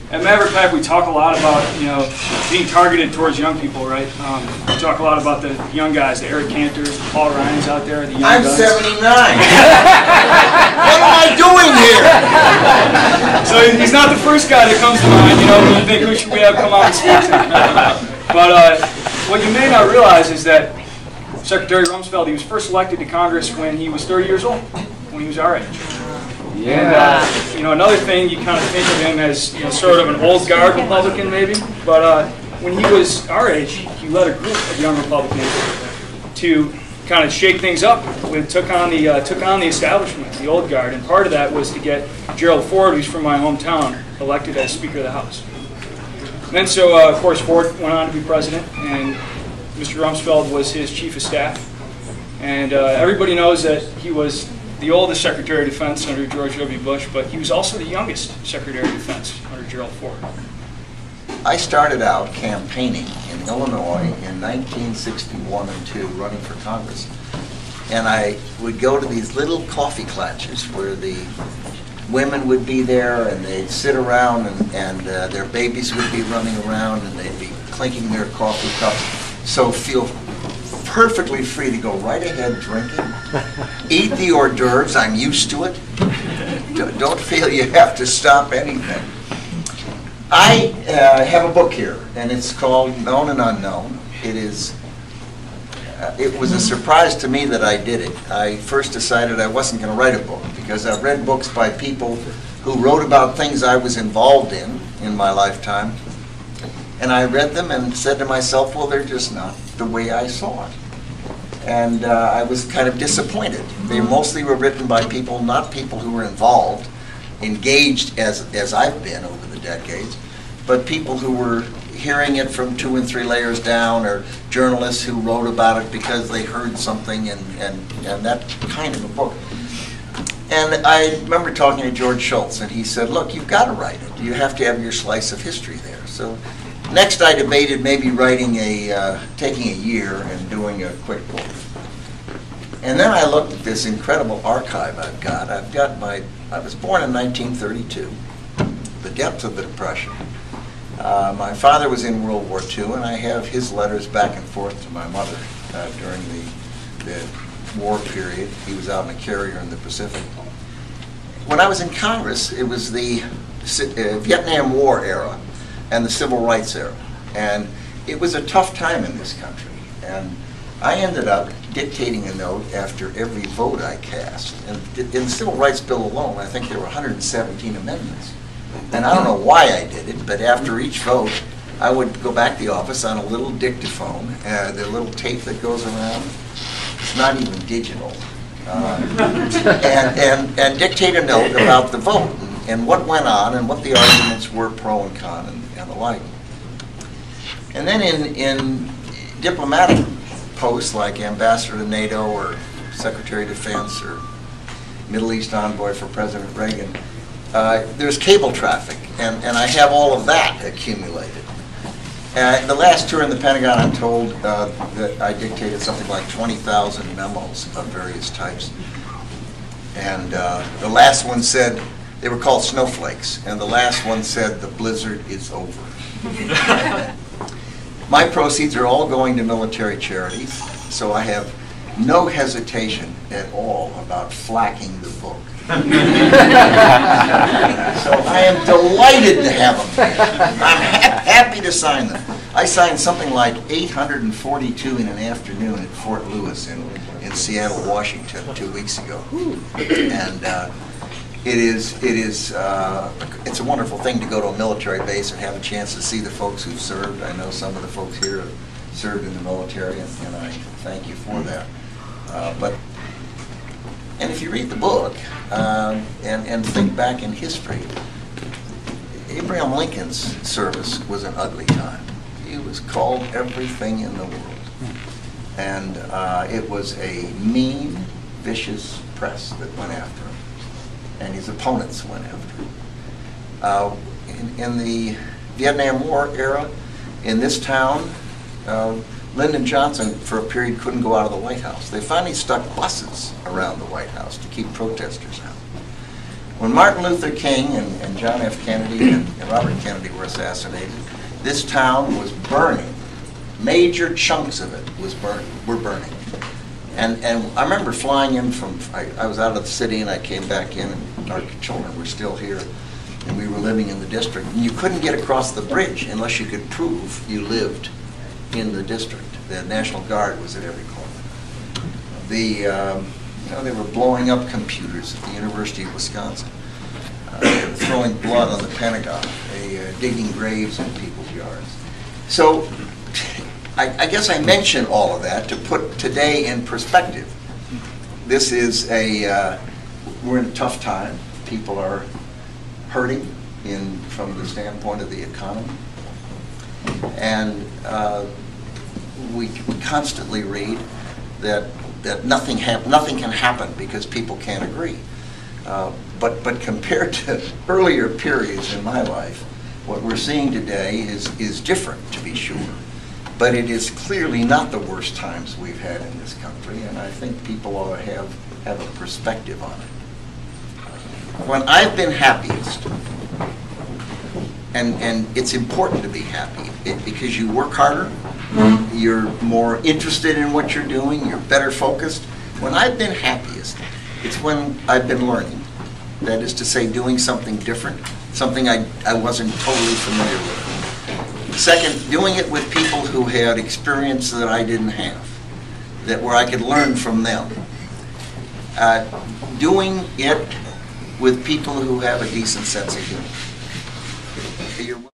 At Maverick Pack, we talk a lot about, being targeted towards young people, right? We talk a lot about the young guys, the Eric Cantors, the Paul Ryans out there, the young I'm guns. 79. What am I doing here? So he's not the first guy that comes to mind, when you think, who should we have come out and speak to? But what you may not realize is that Secretary Rumsfeld, he was first elected to Congress when he was 30 years old, when he was our age. Yeah. And, another thing, you kind of think of him as sort of an old guard Republican maybe, but when he was our age, he led a group of young Republicans to kind of shake things up. Took on the establishment, the old guard, and part of that was to get Gerald Ford, who's from my hometown, elected as Speaker of the House. And then of course, Ford went on to be president, and Mr. Rumsfeld was his chief of staff. And everybody knows that he was the oldest Secretary of Defense under George W. Bush, but he was also the youngest Secretary of Defense under Gerald Ford. I started out campaigning in Illinois in 1961 and 2, running for Congress. And I would go to these little coffee clutches where the women would be there and they'd sit around and their babies would be running around and they'd be clinking their coffee cups. So feel perfectly free to go right ahead drinking. Eat the hors d'oeuvres, I'm used to it. Don't feel you have to stop anything. I have a book here, and it's called Known and Unknown. It was a surprise to me that I did it. I first decided I wasn't going to write a book because I've read books by people who wrote about things I was involved in my lifetime. And I read them and said to myself, well, they're just not the way I saw it. And I was kind of disappointed. They mostly were written by people, not people who were involved, engaged as I've been over the decades, but people who were hearing it from 2 and 3 layers down, or journalists who wrote about it because they heard something, and that kind of a book. And I remember talking to George Shultz, and he said, look, you've got to write it. You have to have your slice of history there. So next I debated maybe writing taking a year and doing a quick book. And then I looked at this incredible archive I've got. I was born in 1932, the depth of the Depression. My father was in World War II, and I have his letters back and forth to my mother during the war period. He was out in a carrier in the Pacific. When I was in Congress, it was the Vietnam War era and the Civil Rights era. And it was a tough time in this country. And I ended up dictating a note after every vote I cast. And in the Civil Rights Bill alone, I think there were 117 amendments. And I don't know why I did it, but after each vote, I would go back to the office on a little dictaphone, the little tape that goes around. It's not even digital. And dictate a note about the vote and what went on and what the arguments were, pro and con and the like. And then in diplomatic posts like ambassador to NATO or Secretary of Defense or Middle East envoy for President Reagan, there's cable traffic, and I have all of that accumulated. The last tour in the Pentagon, I'm told that I dictated something like 20,000 memos of various types. And the last one said, they were called snowflakes, and the last one said, the blizzard is over. My proceeds are all going to military charities, so I have no hesitation at all about flacking the book. So I am delighted to have them. I'm happy to sign them. I signed something like 842 in an afternoon at Fort Lewis in Seattle, Washington 2 weeks ago. And it's a wonderful thing to go to a military base and have a chance to see the folks who've served. I know some of the folks here have served in the military, and I thank you for that. And if you read the book and think back in history, Abraham Lincoln's service was an ugly time. He was called everything in the world. And it was a mean, vicious press that went after him. And his opponents went after him. In the Vietnam War era, in this town, Lyndon Johnson, for a period, couldn't go out of the White House. They finally stuck buses around the White House to keep protesters out. When Martin Luther King and John F. Kennedy and Robert Kennedy were assassinated, this town was burning. Major chunks of it were burning. And I remember flying in from, I was out of the city and I came back in and our children were still here and we were living in the district. And you couldn't get across the bridge unless you could prove you lived in the district. The National Guard was at every corner. They were blowing up computers at the University of Wisconsin. They were throwing blood on the Pentagon. Digging graves in people's yards. So I guess I mention all of that to put today in perspective. This is we're in a tough time. People are hurting from the standpoint of the economy. And we constantly read that nothing can happen because people can't agree. But compared to earlier periods in my life, what we're seeing today is different, to be sure. But it is clearly not the worst times we've had in this country, and I think people ought to have a perspective on it. When I've been happiest, and it's important to be happy because you work harder, you're more interested in what you're doing, you're better focused. When I've been happiest, it's when I've been learning. That is to say, doing something different, something I wasn't totally familiar with. Second, doing it with people who had experience that I didn't have, where I could learn from them. Doing it with people who have a decent sense of humor.